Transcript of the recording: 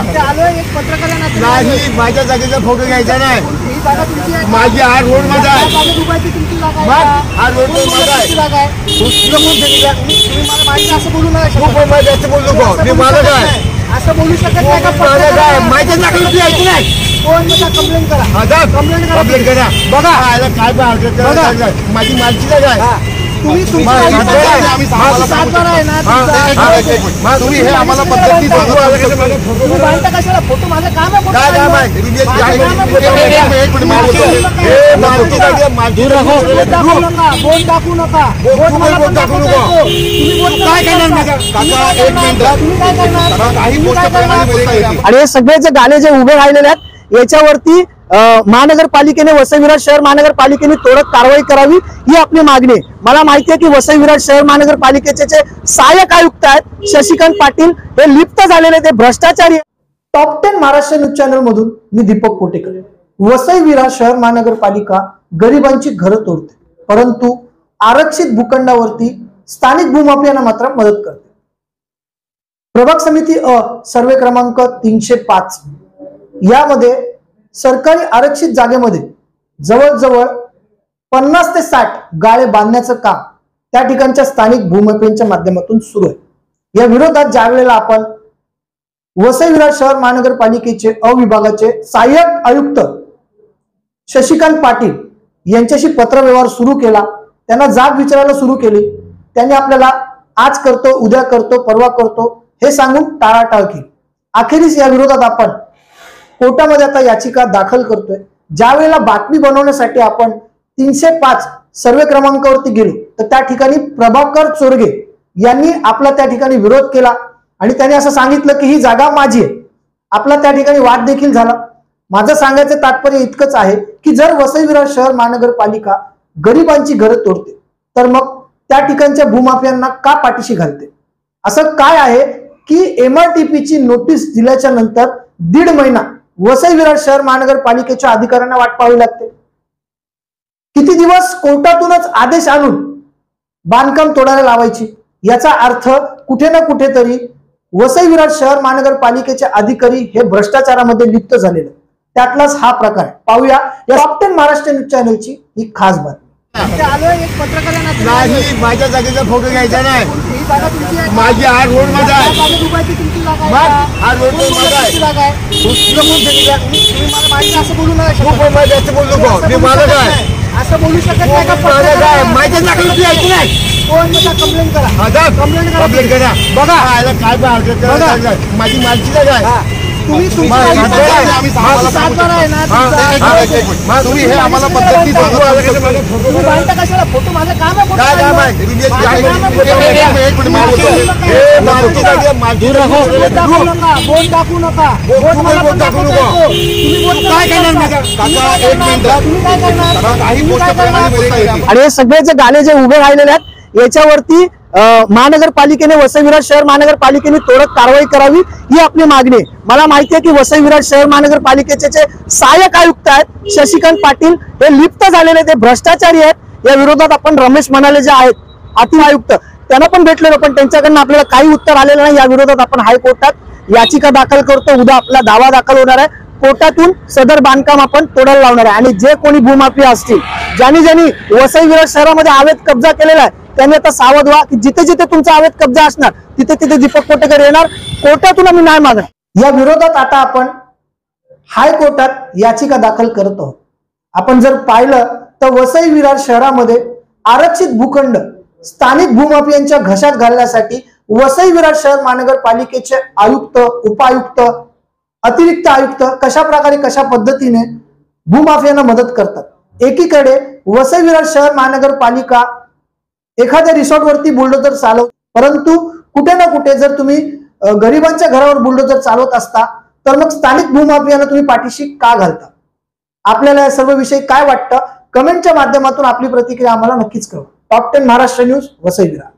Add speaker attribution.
Speaker 1: नाही, माझ्या जागेचा फोटो घ्यायचा नाही। माझी हा रोड माझा आहे, हा रोड माझा आहे। तुला कोण सांगितलं?
Speaker 2: असं बोलू नका,
Speaker 1: तू पण जास्त बोलू नको, मी मालक आहे।
Speaker 2: असं बोलू शकत नाही का?
Speaker 1: मालक आहे, माझ्या जागेला यायचं नाही।
Speaker 2: कोण कंप्लेंट करा,
Speaker 1: कंप्लेंट करा। बघा काय बघा, माझी मालकी जागा आहे।
Speaker 2: तुम्ही
Speaker 1: तुम्ही हे आम्हाला पद्धती
Speaker 2: कशाला फोटो माझं काम दाखवू नका।
Speaker 3: आणि हे सगळे जे गाले जे उभे राहिलेले आहेत याच्यावरती महानगरपालिकेने, वसई विरार शहर महानगरपालिकेने त्वरित कारवाई करावी ही आपली मागणी आहे। मला माहिती आहे की वसई विरार शहर महानगरपालिकेचे जे सहाय्यक आयुक्त आहेत शशिकांत पाटील हे लिप्त झालेले, ते भ्रष्टाचारी। टॉप 10 महाराष्ट्र न्यूज चॅनल मधून मी दीपक कोटेकर। वसई विरार शहर महानगरपालिका गरिबांची घरं तोडते, परंतु आरक्षित भूखंडावरती स्थानिक भूमाफियांना मात्र मदत करते। प्रभाग समिती अ सर्वे क्रमांक 305 यामध्ये सरकारी आरक्षित जागेमध्ये जवळजवळ 50 ते 60 गाळे बांधण्याचं काम त्या ठिकाणच्या स्थानिक भूमाफियांच्या माध्यमातून सुरू आहे। या विरोधात ज्या वेळेला आपण वसई विरार शहर महानगरपालिकेचे अ विभागाचे सहाय्यक आयुक्त शशिकांत पाटील यांच्याशी पत्रव्यवहार सुरू केला, त्यांना जाब विचारायला सुरू केली। त्यांनी आपल्याला आज करतो, उद्या करतो, परवा करतो हे सांगून टाळाटाळ केली। अखेरीस या विरोधात आपण कोर्टामध्ये आता याचिका दाखल करतोय। ज्या वेळेला बातमी बनवण्यासाठी आपण 305 सर्वे क्रमांकावरती गेलो तर त्या ठिकाणी प्रभाकर चोरगे यांनी आपला त्या ठिकाणी विरोध केला आणि त्यांनी असं सांगितलं की ही जागा माझी आहे। आपला त्या ठिकाणी वाद देखील झाला। माझं सांगायचं तात्पर्य इतकंच आहे की जर वसई विरार शहर महानगरपालिका गरिबांची घरं तोडते तर मग त्या ठिकाणच्या भूमाफियांना का पाठीशी घालते? असं काय आहे की MRTP ची नोटीस दिल्याच्या नंतर 1.5 महिना वसई विरार शहर महानगरपालिकेच्या अधिकाऱ्यांना वाट पाहावी लागते। किती दिवस कोर्टातूनच आदेश आणून बांधकाम तोडायला लावायची? याचा अर्थ कुठे ना कुठेतरी वसई विरार शहर महानगरपालिकेचे अधिकारी हे भ्रष्टाचारामध्ये लिप्त झालेले, त्यातलाच हा प्रकार। पाहूया या टॉप 10 महाराष्ट्र न्यूज चॅनलची ही खास बातमी।
Speaker 1: नाही, माझ्या जागेचा फोटो घ्यायचा नाही। माझी हा रोड माझा आहे, हा रोड माझा आहे। तुला कोण सांगितलं?
Speaker 2: असं बोलू नका,
Speaker 1: तू पण जास्त बोलू नको, मी मालक आहे।
Speaker 2: असं बोलू शकत नाही का?
Speaker 1: माझ्या जागेला यायचं नाही।
Speaker 2: कोण कंप्लेंट करा,
Speaker 1: कंप्लेंट करा। बघा काय माझी मालकी जागा आहे।
Speaker 2: तुम्ही हे आम्हाला पद्धती कशाला फोटो माझं काम दाखवू नका।
Speaker 3: आणि हे सगळे जे गाले जे उभे राहिलेले आहेत याच्यावरती महानगरपालिकेने, वसई विरार शहर महानगरपालिकेने त्वरित कारवाई करावी ही आपली मागणी आहे। मला माहिती आहे की वसई विरार शहर महानगरपालिकेचे जे सहाय्यक आयुक्त आहेत शशिकांत पाटील हे लिप्त झालेले, ते भ्रष्टाचारी आहेत। या विरोधात आपण रमेश म्हणाले जे आहेत अति आयुक्त त्यांना पण भेटलेलो, पण त्यांच्याकडनं आपल्याला काही उत्तर आलेलं नाही। या विरोधात आपण हायकोर्टात याचिका दाखल करतो, उद्या आपला दावा दाखल होणार आहे। कोर्टातून सदर बांधकाम आपण तोडायला लावणार आहे आणि जे कोणी भूमाफिया असतील, ज्यांनी वसई विरार शहरामध्ये अवैध कब्जा केलेला आहे त्यांनी आता सावध व्हा की जिथे जिथे तुमचा अवैध कब्जा असणार तिथे दीपक कोटेकर येणार, कोर्टातून आम्ही नाही मागणार। या विरोधात आता आपण हायकोर्टात याचिका दाखल करत आहोत। आपण जर पाहिलं तर वसई विरार शहरामध्ये आरक्षित भूखंड स्थानिक भूमाफियांच्या घशात घालण्यासाठी वसई विरार शहर महानगरपालिकेचे आयुक्त, उपायुक्त, अतिरिक्त आयुक्त कशा प्रकारे, कशा पद्धतीने भूमाफियांना मदत करतात। एकीकडे वसई विरार शहर महानगरपालिका एखाद्या रिसॉर्ट वरती बुलडोजर चालवत, परंतु कुठे ना कुठे जर तुम्ही गरिबांच्या घरावर बुलडोजर चालवत असता तर मग स्थानिक भूमाफियांना तुम्ही पाठीशी का घालता? आपल्याला या सर्व विषयी काय वाटतं? कमेंटच्या माध्यमातून आपली प्रतिक्रिया आम्हाला नक्कीच कळवा। Top 10 Maharashtra news, Vasai Virar.